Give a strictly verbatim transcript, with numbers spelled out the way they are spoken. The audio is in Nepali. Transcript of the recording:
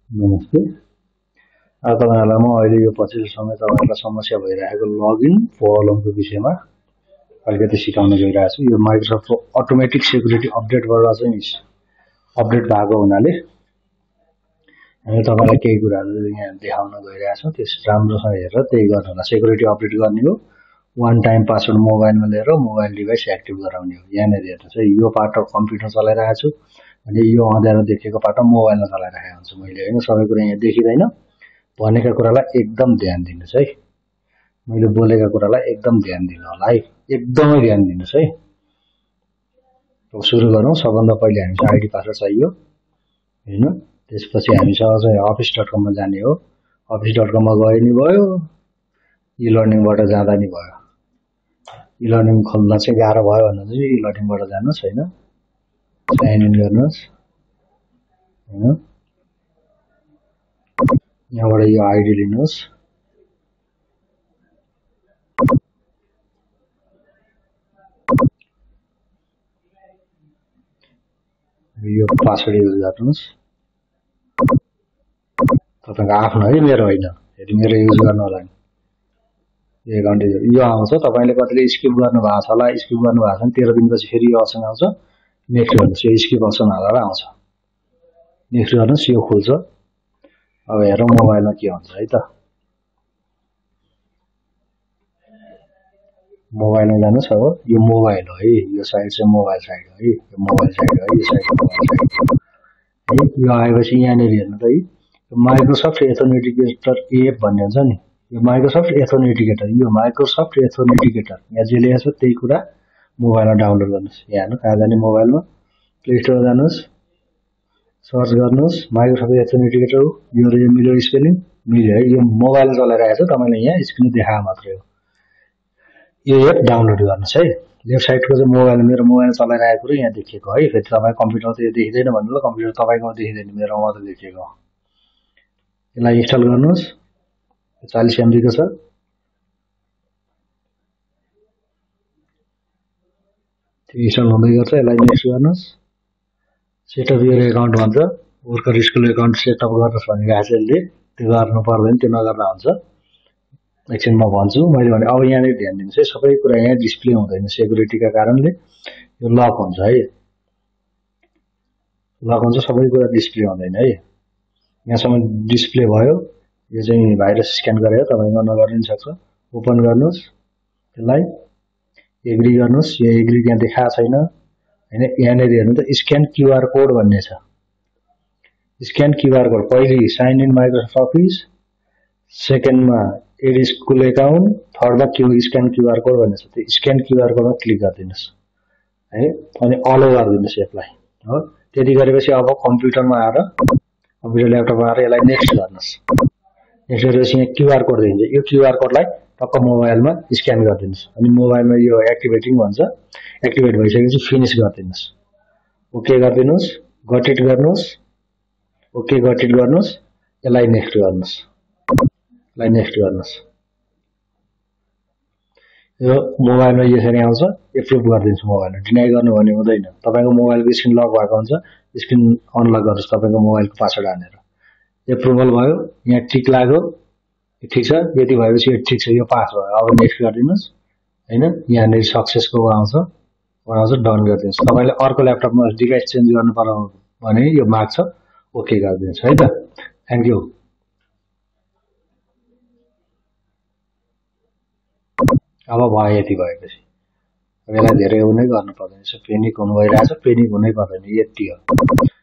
नमस्ते। आज तपाईहरुलाई म अहिले यो पछिल्लो समय तपाईहरुलाई समस्या भइरहेको लगइन प्रब्लमको विषयमा अलिकति सिकाउन गइरहेको छु। यो माइक्रोसफ्ट अटोमेटिक सेक्युरिटी अपडेटबाट चाहिँ अपडेट भएको हुनाले हामी तपाईलाई केही कुराहरु यहाँ देखाउन गइरहेका छौं। त्यस राम्रोसँग हेरेर त्यही गर्नु होला। सेक्युरिटी अपडेट गर्ने हो, वान टाइम पासवर्ड मोबाइलमा लिएर मोबाइल डिभाइस एक्टिभ गराउने हो। यहाँनेर हेर्नुस् है, यो पार्ट कम्प्युटर चलाइरहेको छु अनि यो अँध्यारो देखेको पार्ट मोबाइलमा चलाइरहेको हुन्छु मैले हैन। सबै कुरा यहाँ देखिदैन। भनेका कुरालाई एकदम ध्यान दिनुस् है। मैले बोलेका कुरालाई एकदम ध्यान दिनु होला है। एकदमै ध्यान दिनुस् है। अब सुरु गरौँ। सबभन्दा पहिले हामीलाई आइडी पासवर्ड चाहियो हैन। त्यसपछि हामी सहजै अफिस डट कम मा जाने हो। अफिस डट कम मा गए नि भयो, ई लर्निङबाट जाँदा नि भयो। ई लर्निङ खोल्न चाहिँ गाह्रो भयो भने चाहिँ ई लर्निङबाट जानुस् हैन। साइन इन गर्नुस् हैन। यहाँबाट यो आइडी लिनुस्। यो पासवर्ड युज गर्नुस्। तपाईको आफ्नो है, मेरो होइन। यदि मेरो युज गर्नु होला नि यो एकाउन्ट यो आउँछ। तपाईले कतिले स्किप गर्नु भएको छ होला, स्किप गर्नु भएको छ भने तेह्र दिनपछि फेरि यो अप्सन आउँछ। नेक्स्ट गर्नुस्। यो स्किप अप्सन हालेर आउँछ। नेक्स्ट गर्नुस्। यो खुल्छ। अब हेरौँ मोबाइलमा के हुन्छ है त। मोबाइलमा जानुस्। अब यो मोबाइल हो है। यो साइड चाहिँ मोबाइल साइड हो है। यो मोबाइल साइड हो है। यो साइड मोबाइल साइड है। यो आएपछि यहाँनेर हेर्नु त है, माइक्रोसफ्ट एथेन्टिकेटर एप भन्ने हुन्छ नि। यो माइक्रोसफ्ट एथेन्टिकेटर, यो माइक्रोसफ्ट एथेन्टिकेटर यहाँ जे लेखेको छ त्यही कुरा मोबाइलमा डाउनलोड गर्नुस्। यहाँ हेर्नु कहाँ जाने, मोबाइलमा प्ले स्टोर जानुस्, सर्च गर्नुस् माइक्रोसफ्ट एथेन्टिकेटर। यो रे मिल्यो स्पेलिङ मिल्यो है। यो मोबाइल चलाइरहेको छ, तपाईले यहाँ स्क्रिन देखाए मात्रै हो। यो एप डाउनलोड गर्नुस् है। लेफ्ट साइडको चाहिँ मोबाइल, मेरो मोबाइल चलाइरहेको कुरो यहाँ देखिएको है। फेरि तपाईको कम्प्युटरमा त यो देखिदैन भन्नु ल, कम्प्युटर तपाईकोमा देखिदैन, मेरोमा मात्र देखिएको हो। यसलाई इन्स्टल गर्नुस्। चालीस एमबी को छ। त्यो इन्स्टल हुँदै गर्छ। यसलाई नेक्स्ट गर्नुस्। सेटअप योर एकाउन्ट भन्छ। वर्कर स्कुल एकाउन्ट सेटअप गर्नुस् भनिरहेको छ यसले। त्यो गर्नु पर्दैन, त्यो नगर्दा हुन्छ। एकछिन म भन्छु मैले भने। अब यहाँ ध्यान दिनुस् है, सबै कुरा यहाँ डिस्प्ले हुँदैन सेक्युरिटीका कारणले। यो लक हुन्छ है। लक हुन्छ, सबै कुरा डिस्प्ले हुँदैन है। यहाँसम्म डिस्प्ले भयो। यो चाहिँ भाइरस स्क्यान गरेर तपाईले नगर्नु नि सक्छ। ओपन गर्नुस्। त्यसलाई एग्री गर्नुस्। यो एग्री त्यहाँ देखाएको छैन हैन। यहाँनेर हेर्नु त स्क्यान क्यूआर कोड भन्ने छ। स्क्यान क्यूआर कोड पहिले साइन इन माइक्रोसफ्ट अफिस, सेकेन्डमा एड स्कुल एकाउन्ट, थर्डमा क्यू स्क्यान क्यूआर कोड भन्ने छ। त्यो स्क्यान क्यूआर कोडमा क्लिक गरिदिनुस् है। अनि अलो गरिदिनुस् एप्लाई हो। त्यति गरेपछि अब कम्प्युटरमा आएर कम्प्युटर ल्यापटपमा आएर यसलाई नेक्स्ट गर्नुस्। नेक्स्ट गरेपछि यहाँ क्यूआर कोड दिन्छ। यो क्यूआर कोडलाई टक्क मोबाइलमा स्क्यान गरिदिनुस्। अनि मोबाइलमा यो एक्टिभेटिङ भन्छ। एक्टिभेट भइसकेपछि फिनिश गरिदिनुस्। ओके गरिदिनुस्। गट इट गर्नुस्। ओके गट इट गर्नुस्। यसलाई नेक्स्ट गर्नुस्। यसलाई नेक्स्ट गर्नुस्। यो मोबाइलमा यसरी आउँछ। एप्रुभ गरिदिनुस्। मोबाइलमा डिनाइ गर्नु भने हुँदैन। तपाईको मोबाइलको स्क्रिन लक भएको हुन्छ। स्क्रिन अनलक गर्नुस् तपाईको मोबाइलको पासवर्ड हालेर। एप्रुभल भयो। यहाँ टिक लाग्यो। ठीक छ। यति भएपछि यो ठीक छ, यो पास भयो। अब नेक्स्ट गरिदिनुस् हैन। यहाँनेर सक्सेसको आउँछ। आउँछ डन गरिदिनुस्। तपाईले अर्को ल्यापटपमा डिभाइस चेन्ज गर्नु पर्यो भने यो माग्छ। ओके गरिदिनुस् है त। Thank you. अब भयो यति भएपछि। अब यसलाई धेरै उनै गर्नु पर्दैन। पेनिक हुनु भइरहेछ, पेनिक हुनै पर्दैन। यति हो।